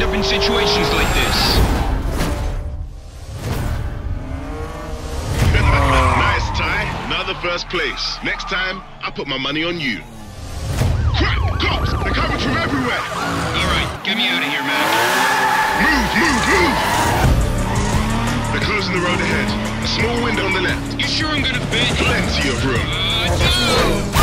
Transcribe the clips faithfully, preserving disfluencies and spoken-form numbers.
end up in situations like this. Nice, Ty. Another first place. Next time, I put my money on you. Crap! Cops! They're coming from everywhere! Alright, get me out of here, Mac. Move, move, move! They're closing the road ahead. A small window on the left. You sure I'm gonna fit? Plenty of room. Uh, no!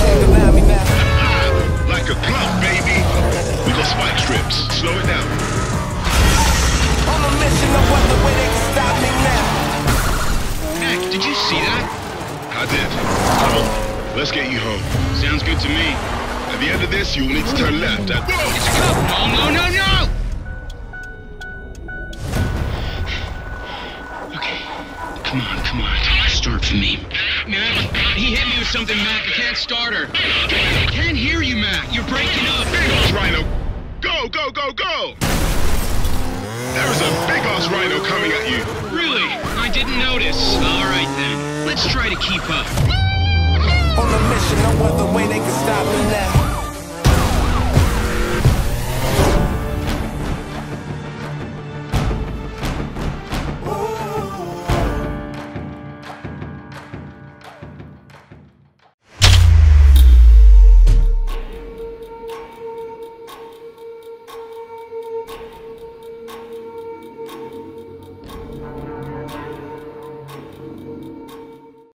Like a glove, baby. We got spike strips. Slow it down. On a mission, no other way they can stop me now. Mac, did you see that? I did. Come on, let's get you home. Sounds good to me. At the end of this, you will need to turn left at... Whoa! It's a cop! No, no, no, no! Okay, come on, come on. Start for me. Mac, he hit me with something, Mac. I can't start her. I can't hear you, Mac. You're breaking up. Big ass rhino! Go, go, go, go! There is a big ass rhino coming at you. Really? I didn't notice. All right, then. Let's try to keep up. On a mission, no other way they can stop